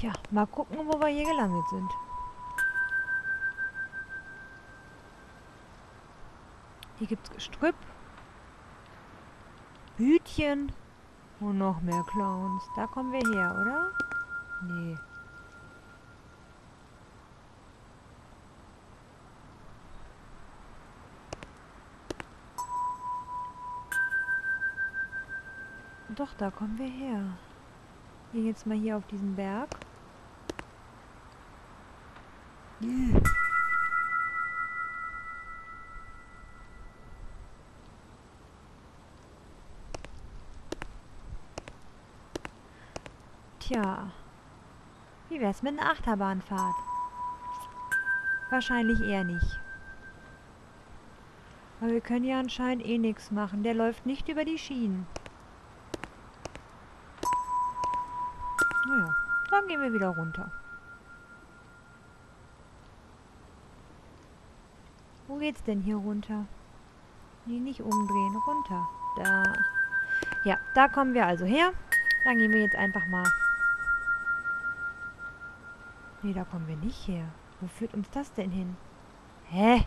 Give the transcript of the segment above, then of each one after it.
Tja, mal gucken, wo wir hier gelandet sind. Hier gibt's Gestrüpp, Hütchen und noch mehr Clowns. Da kommen wir her, oder? Nee. Doch, da kommen wir her. Gehen jetzt mal hier auf diesen Berg. Tja, wie wär's mit einer Achterbahnfahrt? Wahrscheinlich eher nicht. Aber wir können ja anscheinend eh nichts machen. Der läuft nicht über die Schienen. Naja, dann gehen wir wieder runter. Wo geht's denn hier runter? Nee, nicht umdrehen, runter. Da. Ja, da kommen wir also her. Dann gehen wir jetzt einfach mal. Nee, da kommen wir nicht her. Wo führt uns das denn hin? Hä?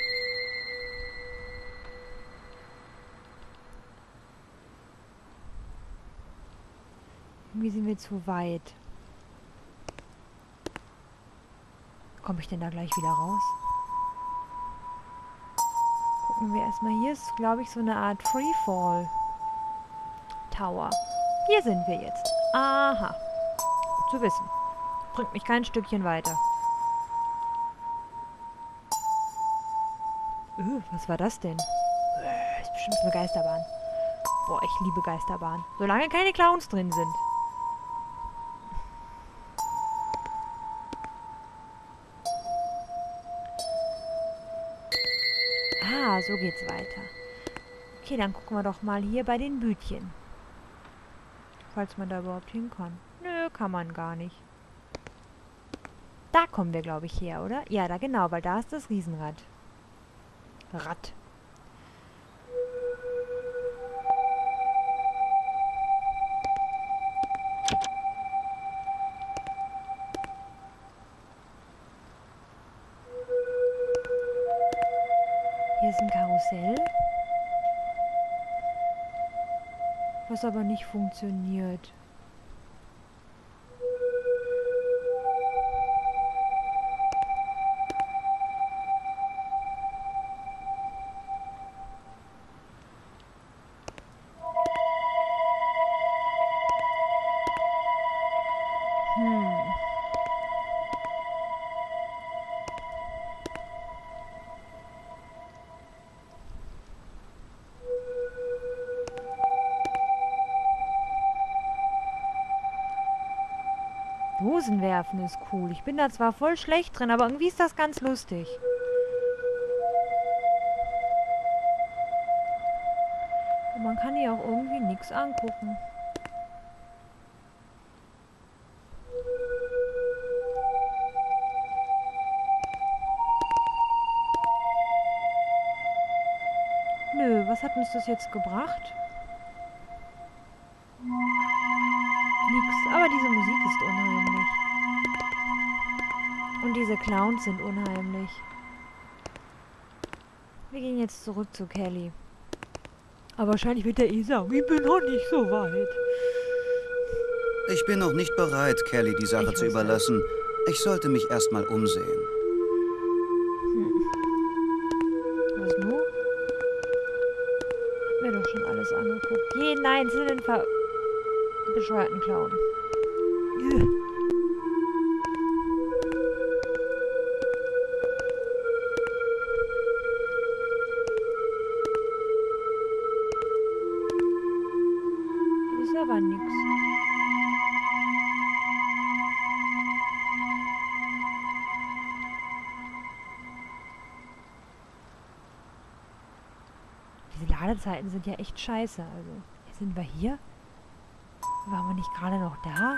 Irgendwie sind wir zu weit. Komme ich denn da gleich wieder raus? Gucken wir erstmal. Hier ist, glaube ich, so eine Art Freefall Tower. Hier sind wir jetzt. Aha. Gut zu wissen. Bringt mich kein Stückchen weiter. Was war das denn? Ist bestimmt eine Geisterbahn. Boah, ich liebe Geisterbahn. Solange keine Clowns drin sind. Ah, so geht's weiter. Okay, dann gucken wir doch mal hier bei den Bütchen. Falls man da überhaupt hin kann. Nö, kann man gar nicht. Da kommen wir, glaube ich, her, oder? Ja, da genau, weil da ist das Riesenrad. Rad. Hier ist ein Karussell. Was aber nicht funktioniert. Hm. Dosenwerfen ist cool. Ich bin da zwar voll schlecht drin, aber irgendwie ist das ganz lustig. Und man kann hier auch irgendwie nichts angucken. Nö, was hat uns das jetzt gebracht? Nix. Aber diese Musik ist unheimlich. Und diese Clowns sind unheimlich. Wir gehen jetzt zurück zu Kelly. Aber wahrscheinlich wird er eh sagen, ich bin noch nicht so weit. Ich bin noch nicht bereit, Kelly die Sache zu überlassen. Ich sollte mich erstmal umsehen. Was nun? Mir doch schon alles angeguckt. Jeden einzelnen bescheuerten Clown. Hier ist aber nix. Diese Ladezeiten sind ja echt scheiße. Also, jetzt sind wir hier. Waren wir nicht gerade noch da?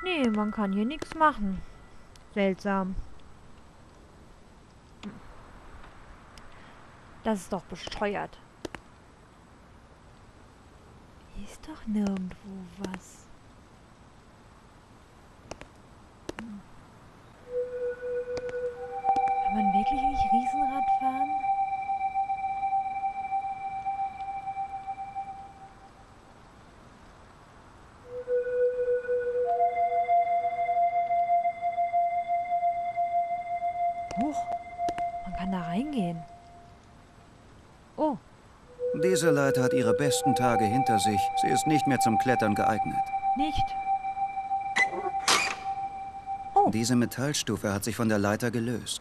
Nee, man kann hier nichts machen. Seltsam. Das ist doch bescheuert. Hier ist doch nirgendwo was. Kann man wirklich nicht Riesenrad fahren? Huch, man kann da reingehen. Oh, Diese Leiter hat ihre besten Tage hinter sich. Sie ist nicht mehr zum Klettern geeignet. nicht. Oh, Diese Metallstufe hat sich von der Leiter gelöst.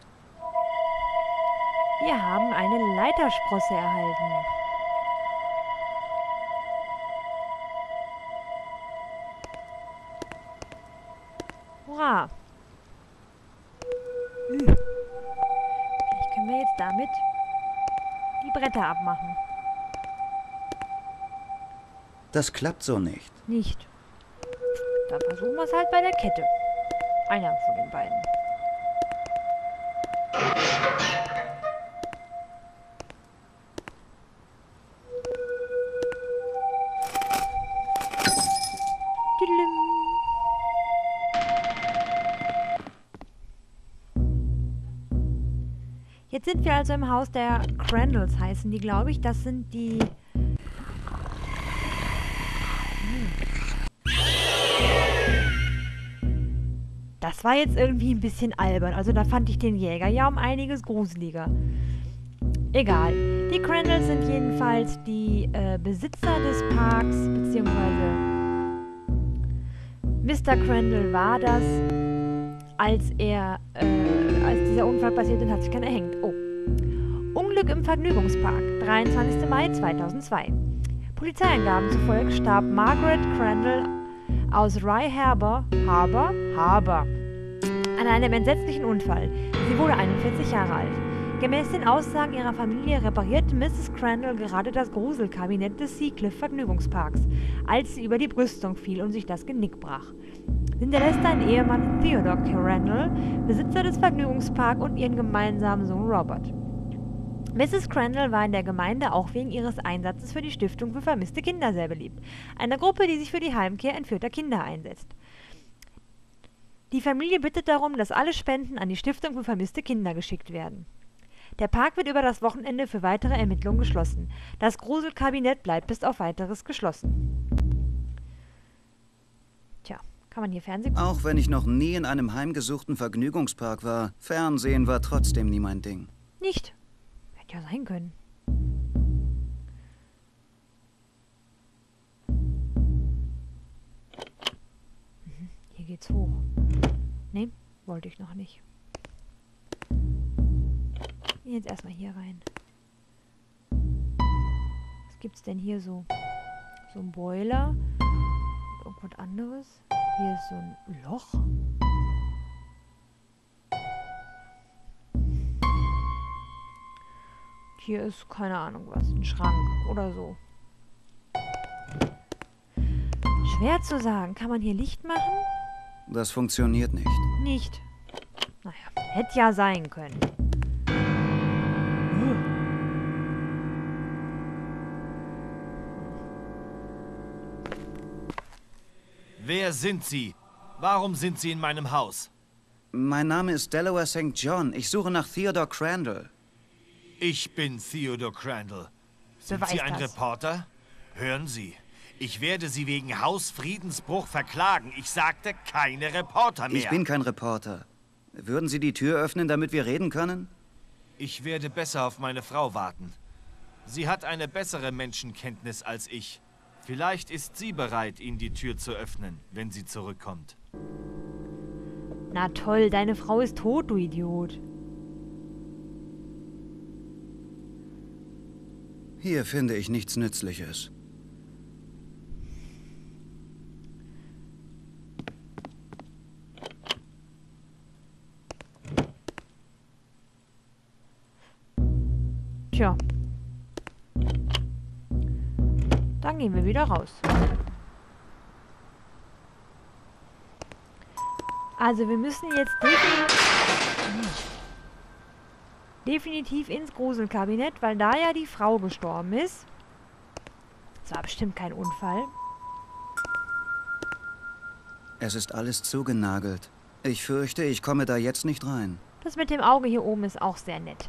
wir haben eine Leitersprosse erhalten. Hurra. Vielleicht können wir jetzt damit die Bretter abmachen. Das klappt so nicht. Nicht. Dann versuchen wir es halt bei der Kette. Einer von den beiden. Tüdelüm. Jetzt sind wir also im Haus der Crandalls, heißen die, glaube ich. Das sind die... Das war jetzt irgendwie ein bisschen albern. Also da fand ich den Jäger ja um einiges gruseliger. Egal. Die Crandalls sind jedenfalls die Besitzer des Parks, beziehungsweise Mr. Crandall war das, als dieser Unfall passiert und hat sich keiner erhängt. Oh. Unglück im Vergnügungspark, 23. Mai 2002. Polizeiangaben zufolge starb Margaret Crandall aus Rye Harbour an einem entsetzlichen Unfall. Sie wurde 41 Jahre alt. Gemäß den Aussagen ihrer Familie reparierte Mrs. Crandall gerade das Gruselkabinett des Seacliff Vergnügungsparks, als sie über die Brüstung fiel und sich das Genick brach. Sie hinterlässt einen Ehemann, Theodore Crandall, Besitzer des Vergnügungsparks, und ihren gemeinsamen Sohn Robert. Mrs. Crandall war in der Gemeinde auch wegen ihres Einsatzes für die Stiftung für vermisste Kinder sehr beliebt, eine Gruppe, die sich für die Heimkehr entführter Kinder einsetzt. Die Familie bittet darum, dass alle Spenden an die Stiftung für vermisste Kinder geschickt werden. Der Park wird über das Wochenende für weitere Ermittlungen geschlossen. Das Gruselkabinett bleibt bis auf Weiteres geschlossen. Tja, kann man hier Fernsehen gucken? Auch wenn ich noch nie in einem heimgesuchten Vergnügungspark war, Fernsehen war trotzdem nie mein Ding. Nicht. Hätte ja sein können. Hier geht's hoch. Nee, wollte ich noch nicht. Jetzt erstmal hier rein. Was gibt's denn hier so? So ein Boiler. Irgendwas anderes. Hier ist so ein Loch. Hier ist, keine Ahnung was, ein Schrank oder so. Schwer zu sagen. Kann man hier Licht machen? Das funktioniert nicht. Nicht. Naja, hätte ja sein können. Wer sind Sie? Warum sind Sie in meinem Haus? Mein Name ist Delaware St. John. Ich suche nach Theodore Crandall. Ich bin Theodore Crandall. Sind Beweis Sie ein das. Reporter? Hören Sie, ich werde Sie wegen Hausfriedensbruch verklagen. Ich sagte, keine Reporter mehr. Ich bin kein Reporter. Würden Sie die Tür öffnen, damit wir reden können? Ich werde besser auf meine Frau warten. Sie hat eine bessere Menschenkenntnis als ich. Vielleicht ist sie bereit, Ihnen die Tür zu öffnen, wenn sie zurückkommt. Na toll, deine Frau ist tot, du Idiot. Hier finde ich nichts Nützliches. Tja. Dann gehen wir wieder raus. Also wir müssen jetzt definitiv ins Gruselkabinett, weil da ja die Frau gestorben ist. Das war bestimmt kein Unfall. Es ist alles zugenagelt. Ich fürchte, ich komme da jetzt nicht rein. Das mit dem Auge hier oben ist auch sehr nett.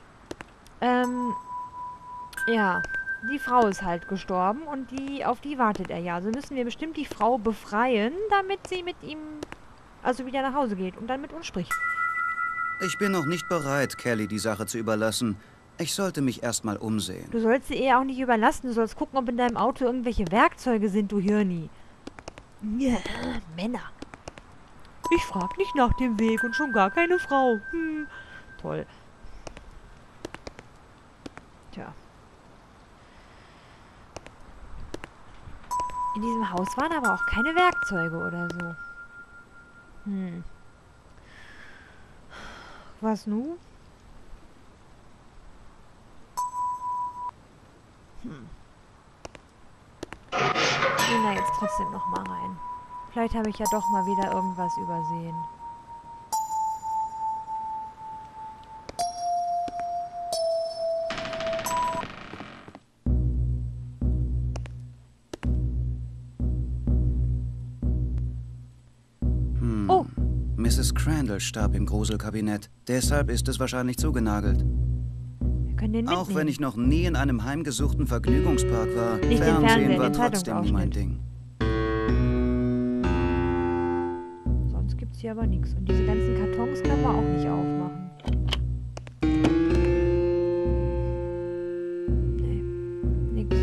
Ja, die Frau ist halt gestorben und auf die wartet er ja. Also müssen wir bestimmt die Frau befreien, damit sie mit ihm, also wieder nach Hause geht und dann mit uns spricht. Ich bin noch nicht bereit, Kelly die Sache zu überlassen. Ich sollte mich erstmal umsehen. Du sollst sie eher auch nicht überlassen. Du sollst gucken, ob in deinem Auto irgendwelche Werkzeuge sind, du Hirni. Ja, Männer. Ich frag nicht nach dem Weg und schon gar keine Frau. Toll. Tja. In diesem Haus waren aber auch keine Werkzeuge oder so. Was nun? Ich gehe da jetzt trotzdem noch mal rein. Vielleicht habe ich ja doch mal wieder irgendwas übersehen. Oh! Mrs. Crandall starb im Gruselkabinett. Deshalb ist es wahrscheinlich zugenagelt. Wir können den mitnehmen. Auch wenn ich noch nie in einem heimgesuchten Vergnügungspark war, Nicht den Fernsehen Fernseher, war den trotzdem nie mein Zeitungsausschnitt. Ding. Sonst gibt es hier aber nichts. Und diese ganzen Kartons können wir auch nicht aufmachen. Nee, nix.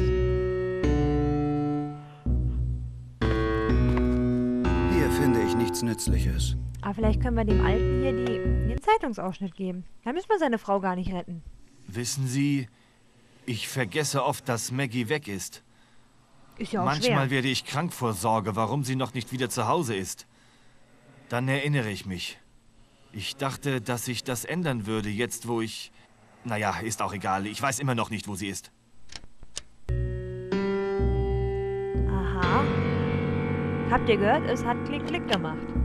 Hier finde ich nichts Nützliches. Aber vielleicht können wir dem Alten hier den Zeitungsausschnitt geben. Dann müssen wir seine Frau gar nicht retten. Wissen Sie, ich vergesse oft, dass Maggie weg ist. Ist ja auch Manchmal schwer. werde ich krank vor Sorge, warum sie noch nicht wieder zu Hause ist. Dann erinnere ich mich. Ich dachte, dass sich das ändern würde, jetzt wo ich... Naja, ist auch egal. Ich weiß immer noch nicht, wo sie ist. Aha. Habt ihr gehört? Es hat Klick-Klick gemacht.